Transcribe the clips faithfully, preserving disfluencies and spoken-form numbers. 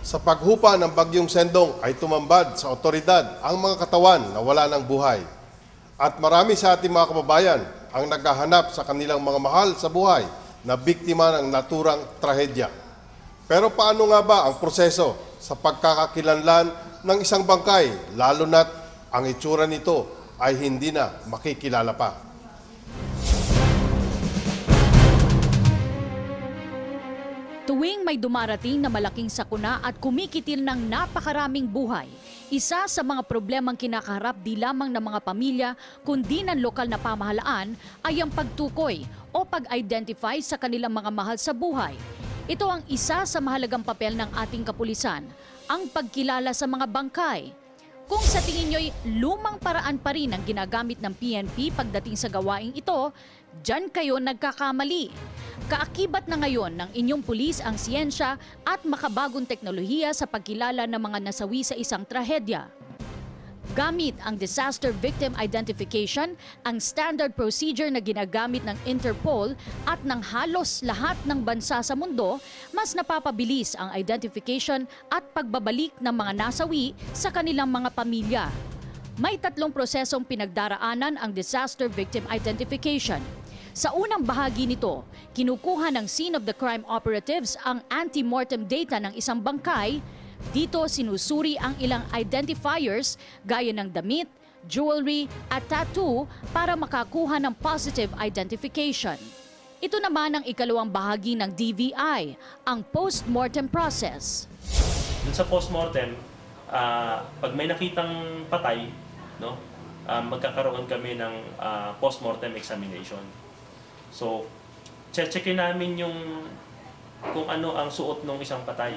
Sa paghupa ng Bagyong Sendong ay tumambad sa otoridad ang mga katawan na wala ng buhay. At marami sa ating mga kababayan ang naghahanap sa kanilang mga mahal sa buhay na biktima ng naturang trahedya. Pero paano nga ba ang proseso sa pagkakakilanlan ng isang bangkay, lalo na't ang itsura nito ay hindi na makikilala pa? Tuwing may dumarating na malaking sakuna at kumikitil ng napakaraming buhay, isa sa mga problemang kinakaharap di lamang ng mga pamilya kundi ng lokal na pamahalaan ay ang pagtukoy o pag-identify sa kanilang mga mahal sa buhay. Ito ang isa sa mahalagang papel ng ating kapulisan, ang pagkilala sa mga bangkay. Kung sa tingin nyo'y lumang paraan pa rin ang ginagamit ng P N P pagdating sa gawaing ito, diyan kayo nagkakamali. Kaakibat na ngayon ng inyong pulis ang siyensya at makabagong teknolohiya sa pagkilala ng mga nasawi sa isang trahedya. Gamit ang Disaster Victim Identification, ang standard procedure na ginagamit ng Interpol at ng halos lahat ng bansa sa mundo, mas napapabilis ang identification at pagbabalik ng mga nasawi sa kanilang mga pamilya. May tatlong prosesong pinagdaraanan ang Disaster Victim Identification. Sa unang bahagi nito, kinukuha ng scene of the crime operatives ang anti-mortem data ng isang bangkay. Dito sinusuri ang ilang identifiers gaya ng damit, jewelry at tattoo para makakuha ng positive identification. Ito naman ang ikalawang bahagi ng D V I, ang post-mortem process. Dun sa post-mortem, uh, pag may nakitang patay, no, uh, magkakaroon kami ng uh, post-mortem examination. So, checkin namin yung kung ano ang suot ng isang patay.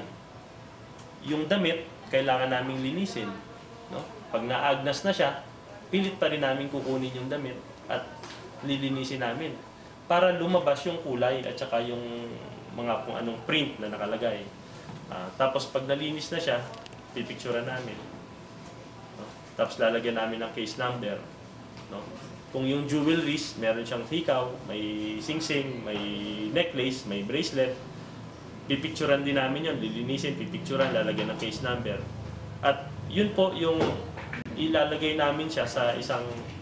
Yung damit, kailangan naming linisin. No? Pag naagnas na siya, pilit pa rin namin kukunin yung damit at lilinisin namin para lumabas yung kulay at saka yung mga kung anong print na nakalagay. Uh, tapos pag nalinis na siya, pipicturean namin. No? Tapos lalagyan namin ng case number. No? Kung yung jewelries, meron siyang hikaw, may singsing, may necklace, may bracelet, pipicturean din namin yun, lilinisin, pipicturean, lalagyan ng case number. At yun po yung ilalagay namin siya sa isang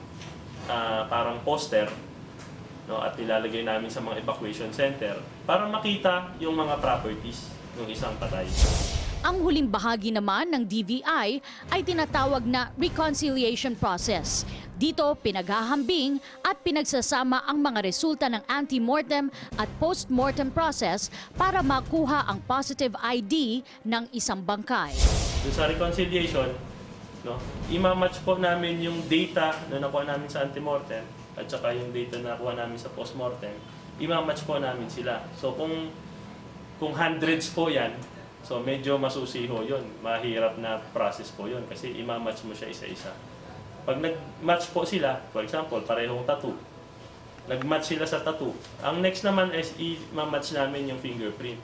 uh, parang poster, no, at ilalagay namin sa mga evacuation center para makita yung mga properties ng isang patay. Ang huling bahagi naman ng D V I ay tinatawag na reconciliation process. Dito pinaghahambing at pinagsasama ang mga resulta ng anti-mortem at post-mortem process para makuha ang positive I D ng isang bangkay. Doon sa reconciliation, no, imamatch po namin yung data na nakuha namin sa anti-mortem at saka yung data na nakuha namin sa post-mortem, imamatch po namin sila. So kung kung hundreds po yan, so medyo masusiho yun. Mahirap na process po yun kasi imamatch mo siya isa-isa. Pag nag-match po sila, for example, parehong tattoo, nag-match sila sa tattoo, ang next naman is i-match namin yung fingerprint.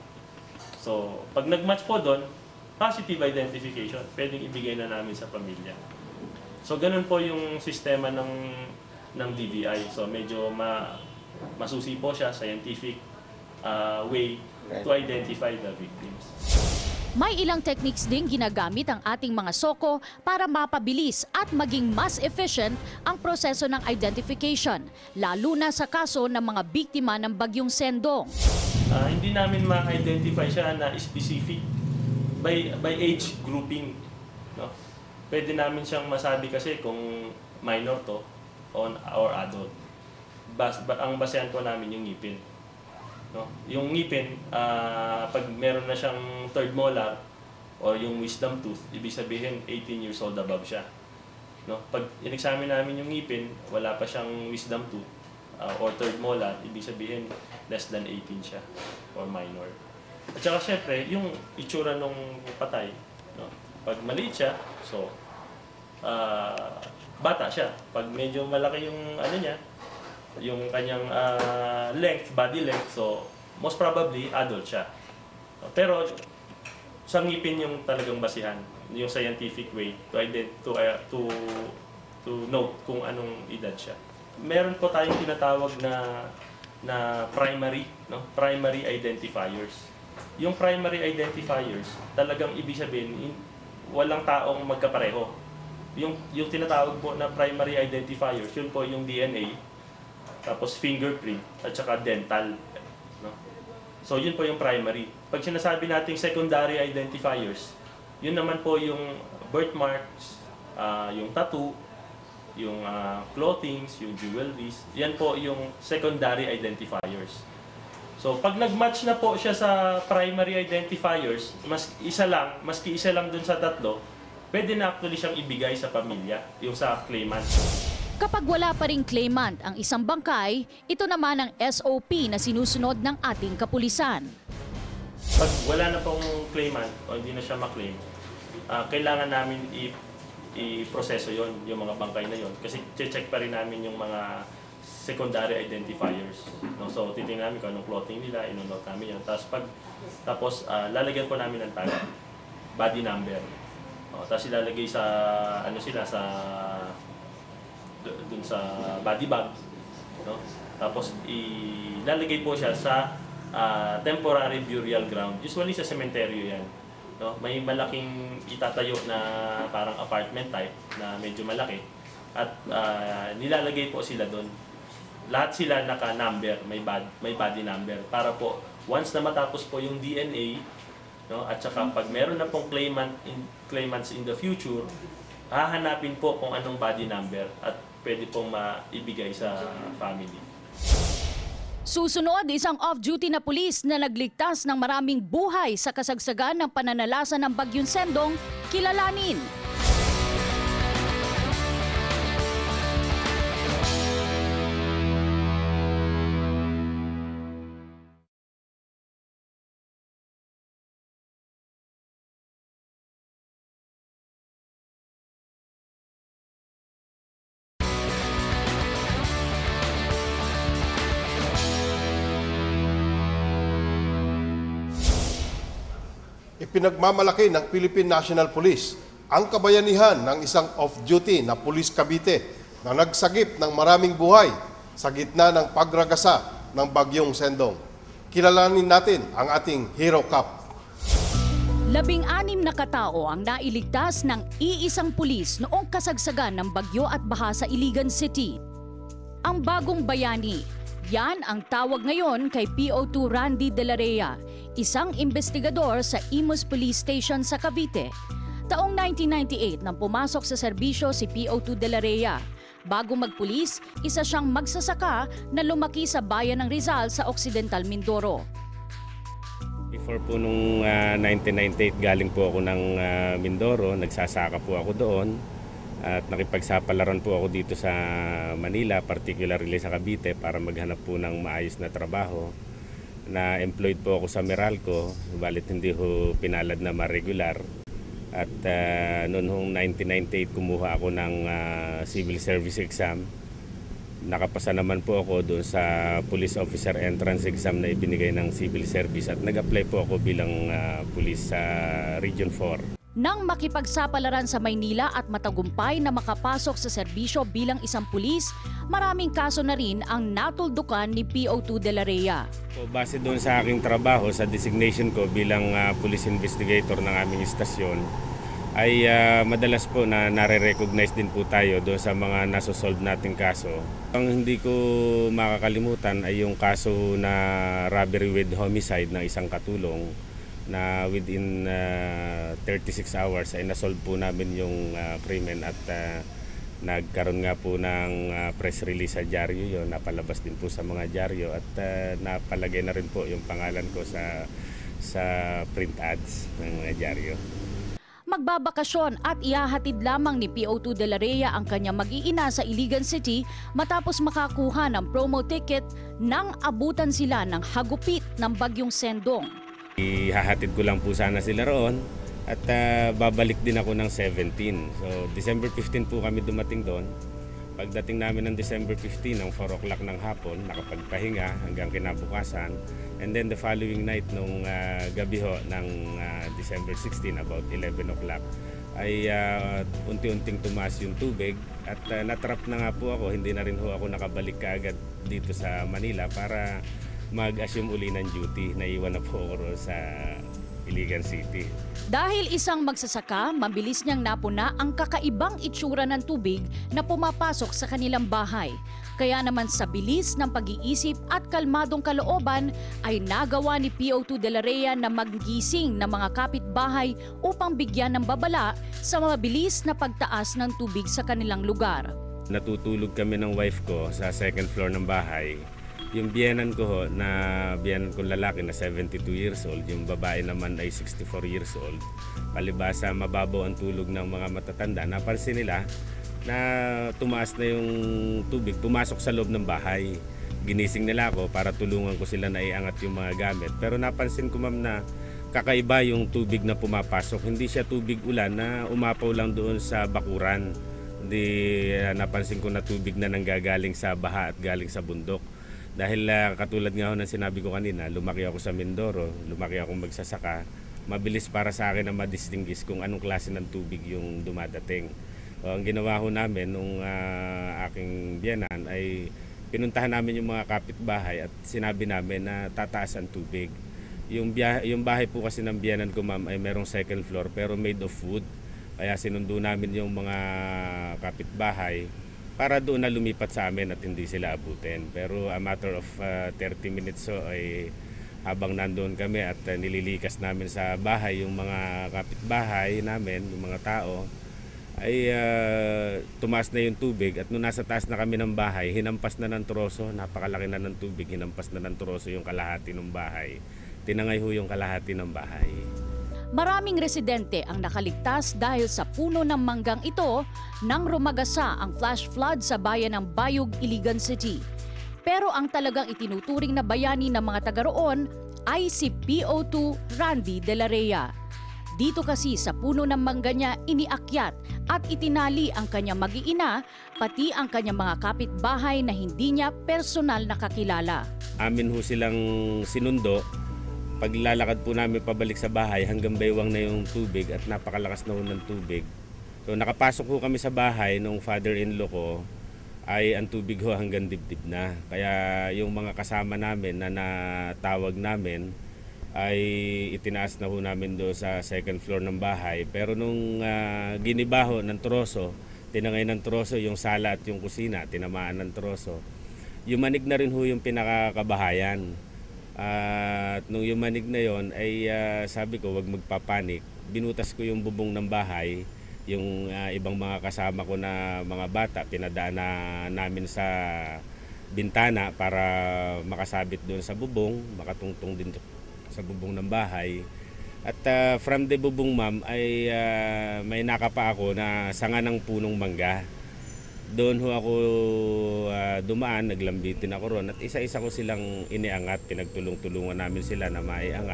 So, pag nag-match po doon, positive identification, pwedeng ibigay na namin sa pamilya. So, ganun po yung sistema ng, ng D V I. So, medyo ma, masusi po siya, scientific uh, way to identify the victims. May ilang techniques din ginagamit ang ating mga soko para mapabilis at maging mas efficient ang proseso ng identification, lalo na sa kaso ng mga biktima ng Bagyong Sendong. Uh, hindi namin ma-identify siya na specific by, by age grouping. No? Pwede namin siyang masabi kasi kung minor to on, or adult. Bas, ang basehan po namin yung ngipin. No? Yung ngipin, uh, pag meron na siyang third molar or yung wisdom tooth, ibig sabihin eighteen years old above siya. No? Pag in-examine namin yung ngipin, wala pa siyang wisdom tooth uh, or third molar, ibig sabihin less than eighteen siya or minor. At saka syempre, yung itsura ng patay, no? Pag maliit siya, so uh, bata siya. Pag medyo malaki yung ano niya, yung kanyang uh, length, body length, so most probably adult siya. Pero sa ngipin yung talagang basihan, yung scientific way to ident to uh, to to note kung anong edad siya. Meron po tayong tinatawag na na primary, no? Primary identifiers. yung primary identifiers, talagang ibig sabihin, in- walang taong magkapareho. Yung, yung tinatawag po na primary identifiers, yun po yung D N A, tapos fingerprint, at saka dental. No? So yun po yung primary. Pag sinasabi nating secondary identifiers, yun naman po yung birthmarks, ah, yung tattoo, yung ah, clothings, yung jewelries, yan po yung secondary identifiers. So pag nag-match na po siya sa primary identifiers, mas isa lang, maski isa lang dun sa tatlo, pwede na actually siyang ibigay sa pamilya, yung sa claimant. Kapag wala pa ring claimant ang isang bangkay, ito naman ang S O P na sinusunod ng ating kapulisan. Pag wala na pong claimant o hindi na siya maklaim, ah, kailangan namin i- i-proseso yon yung mga bangkay na yon kasi check pa rin namin yung mga secondary identifiers. No? So, titingnan namin kung anong clothing nila, inonote namin yan. Tapos, pag, tapos ah, lalagyan po namin ng tag, body number. O, tapos ilalagay sa, ano sila, sa, d- dun sa body bag. No? Tapos, ilalagay po siya sa ah, temporary burial ground. Usually sa cemetery yan. No? May malaking itatayo na parang apartment type na medyo malaki. At ah, nilalagay po sila doon. Lahat sila naka-number, may bad, may body number para po once na matapos po yung D N A, no, at saka pag meron na pong claimant in, claimants in the future, hahanapin po kung anong body number at pwede pong maibigay sa family. Susunod, isang off-duty na pulis na nagligtas ng maraming buhay sa kasagsagan ng pananalasan ng Bagyong Sendong, kilalanin. Ipinagmamalaki ng Philippine National Police ang kabayanihan ng isang off-duty na Police Cavite na nagsagip ng maraming buhay sa gitna ng pagragasa ng Bagyong Sendong. Kilalanin natin ang ating Hero Cup. Labing-anim na katao ang nailigtas ng iisang pulis noong kasagsagan ng bagyo at baha sa Iligan City. Ang bagong bayani, yan ang tawag ngayon kay P O two Randy De La Rea, isang investigador sa Imus Police Station sa Cavite. Taong nineteen ninety-eight nang pumasok sa serbisyo si P O two De La Rea. Bago magpulis, isa siyang magsasaka na lumaki sa bayan ng Rizal sa Occidental Mindoro. Before po nung uh, nineteen ninety-eight galing po ako ng uh, Mindoro, nagsasaka po ako doon at nakipagsapalaran po ako dito sa Manila, particularly sa Cavite para maghanap po ng maayos na trabaho. Na-employed po ako sa Meralco, balit hindi ho pinalad na ma-regular. At uh, noon hong nineteen ninety-eight kumuha ako ng uh, civil service exam. Nakapasa naman po ako doon sa police officer entrance exam na ibinigay ng civil service at nag-apply po ako bilang uh, police sa uh, Region four. Nang makipagsapalaran sa Maynila at matagumpay na makapasok sa serbisyo bilang isang pulis, maraming kaso na rin ang natuldukan ni P O two De La Rea. So, base doon sa aking trabaho, sa designation ko bilang uh, police investigator ng aming istasyon, ay uh, madalas po na nare-recognize din po tayo doon sa mga nasosolve nating kaso. Ang hindi ko makakalimutan ay yung kaso na robbery with homicide ng isang katulong na within uh, thirty-six hours ay nasolve po namin yung uh, krimen at uh, nagkaroon nga po ng uh, press release sa dyaryo yun, napalabas din po sa mga dyaryo at uh, napalagay na rin po yung pangalan ko sa sa print ads ng mga dyaryo. Magbabakasyon at ihahatid lamang ni P O two De La Rea ang kanyang mag-iina sa Iligan City matapos makakuha ng promo ticket nang abutan sila ng hagupit ng Bagyong Sendong. Ihahatid ko lang po sana sila roon at uh, babalik din ako ng seventeen. So December fifteen po kami dumating doon. Pagdating namin ng December fifteen ng four o'clock ng hapon, nakapagpahinga hanggang kinabukasan. And then the following night nung uh, gabi ho ng uh, December sixteen about eleven o'clock ay uh, unti-unting tumaas yung tubig at uh, natrap na nga po ako. Hindi na rin ho ako nakabalik kaagad dito sa Manila para mag-assume uli ng duty. Naiwan na po ako sa Iligan City. Dahil isang magsasaka, mabilis niyang napuna ang kakaibang itsura ng tubig na pumapasok sa kanilang bahay. Kaya naman sa bilis ng pag-iisip at kalmadong kalooban ay nagawa ni P O two De La Rea na maggising ng mga kapitbahay upang bigyan ng babala sa mabilis na pagtaas ng tubig sa kanilang lugar. Natutulog kami ng wife ko sa second floor ng bahay. Yung biyenan ko ho, na biyenan kong lalaki na seventy-two years old, yung babae naman ay sixty-four years old. Palibasa mababaw ang tulog ng mga matatanda, napansin nila na tumaas na yung tubig, pumasok sa loob ng bahay. Ginising nila ako para tulungan ko sila na iangat yung mga gamit. Pero napansin ko ma'am na kakaiba yung tubig na pumapasok. Hindi siya tubig ulan na umapaw lang doon sa bakuran. Hindi uh, napansin ko na tubig na nanggagaling sa baha at galing sa bundok. Dahil uh, katulad nga ho ng sinabi ko kanina, lumaki ako sa Mindoro, lumaki akong magsasaka, mabilis para sa akin na madistinguish kung anong klase ng tubig yung dumadating. O, ang ginawa ho namin nung uh, aking biyanan ay pinuntahan namin yung mga kapitbahay at sinabi namin na tataas ang tubig. Yung, biyahe, yung bahay po kasi ng biyanan ko ma'am ay merong second floor pero made of wood. Kaya sinundo namin yung mga kapitbahay para doon na lumipat sa amin at hindi sila abutin. Pero a matter of uh, thirty minutes so ay habang nandoon kami at uh, nililikas namin sa bahay yung mga kapitbahay namin, yung mga tao, ay uh, tumaas na yung tubig at nung nasa taas na kami ng bahay, hinampas na ng troso, napakalaki na ng tubig, hinampas na ng troso yung kalahati ng bahay. Tinangay ho yung kalahati ng bahay. Maraming residente ang nakaligtas dahil sa puno ng manggang ito nang rumagasa ang flash flood sa bayan ng Bayog, Iligan City. Pero ang talagang itinuturing na bayani ng mga taga roon ay si P O two Randy De La Rea. Dito kasi sa puno ng mangga niya iniakyat at itinali ang kanyang mag-iina pati ang kanyang mga kapitbahay na hindi niya personal nakakilala. Amin ho silang sinundo. Paglalakad po namin pabalik sa bahay hanggang baywang na yung tubig at napakalakas na ho ng tubig. So nakapasok ho kami sa bahay nung father-in-law ko ay ang tubig ho hanggang dibdib na. Kaya yung mga kasama namin na natawag namin ay itinaas na ho namin doon sa second floor ng bahay. Pero nung uh, ginibaho ng troso, tinangay ng troso yung sala at yung kusina, tinamaan ng troso. Yumanig na rin ho yung pinakakabahayan. Uh, at nung yumanig na yon ay uh, sabi ko wag magpapanik. Binutas ko yung bubong ng bahay, yung uh, ibang mga kasama ko na mga bata, pinadaan na namin sa bintana para makasabit doon sa bubong, makatungtong din sa bubong ng bahay. At uh, from the bubong ma'am ay uh, may nakapa ako na sanga ng punong mangga. Doon ho ako uh, dumaan, naglambitin ako ron at isa-isa ko silang iniangat, pinagtulong-tulungan namin sila na maiangat.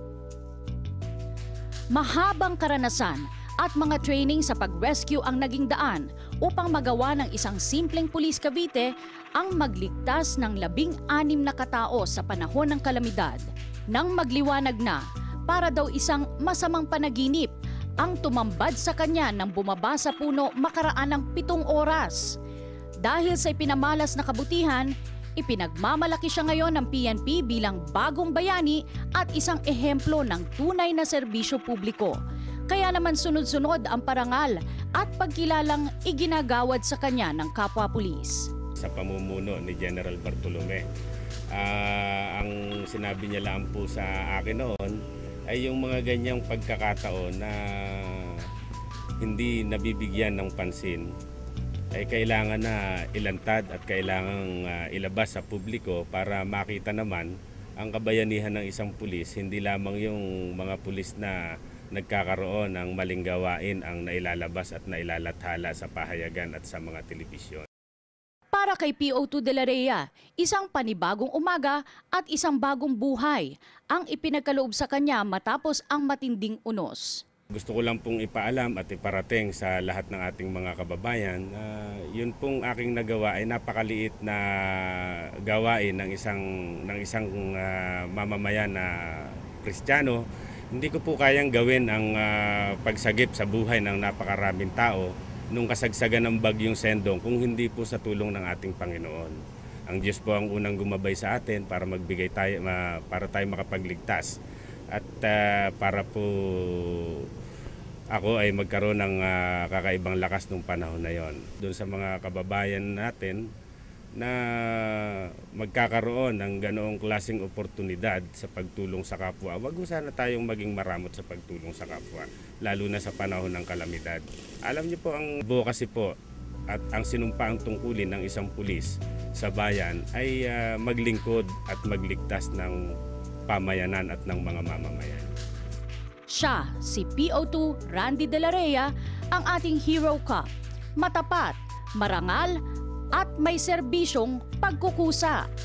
Mahabang karanasan at mga training sa pag-rescue ang naging daan upang magawa ng isang simpleng pulis Cavite ang magligtas ng labing-anim na katao sa panahon ng kalamidad. Nang magliwanag na, para daw isang masamang panaginip ang tumambad sa kanya nang bumaba sa puno makaraan ng pitong oras. Dahil sa ipinamalas na kabutihan, ipinagmamalaki siya ngayon ng P N P bilang bagong bayani at isang ehemplo ng tunay na serbisyo publiko. Kaya naman sunod-sunod ang parangal at pagkilalang iginagawad sa kanya ng kapwa-pulis. Sa pamumuno ni General Bartolome, uh, ang sinabi niya lang po sa akin noon ay yung mga ganyang pagkakataon na hindi nabibigyan ng pansin ay kailangan na ilantad at kailangan uh, ilabas sa publiko para makita naman ang kabayanihan ng isang pulis, hindi lamang yung mga pulis na nagkakaroon ng maling gawain ang nailalabas at nailalathala sa pahayagan at sa mga telebisyon. Para kay P O two De La Rea, isang panibagong umaga at isang bagong buhay ang ipinagkaloob sa kanya matapos ang matinding unos. Gusto ko lang pong ipaalam at iparating sa lahat ng ating mga kababayan na uh, yun pong aking nagawa ay napakaliit na gawain ng isang, ng isang uh, mamamayan na Kristiyano. Hindi ko po kayang gawin ang uh, pagsagip sa buhay ng napakaraming tao nung kasagsagan ng bagyong Sendong kung hindi po sa tulong ng ating Panginoon. Ang Diyos po ang unang gumabay sa atin para magbigay tayo, ma- para tayo makapagligtas. At ah, para po ako ay magkaroon ng ah, kakaibang lakas nung panahon na yon. Doon sa mga kababayan natin na magkakaroon ng ganoong klaseng oportunidad sa pagtulong sa kapwa. Wag mo sana tayong maging maramot sa pagtulong sa kapwa, lalo na sa panahon ng kalamidad. Alam niyo po, ang advocacy po at ang sinumpaang tungkulin ng isang pulis sa bayan ay ah, maglingkod at magligtas ng pamayanan at ng mga mamamayan. Siya, si P O two Randy De La Rhea, ang ating hero cop. Matapat, marangal, at may serbisyong pagkukusa.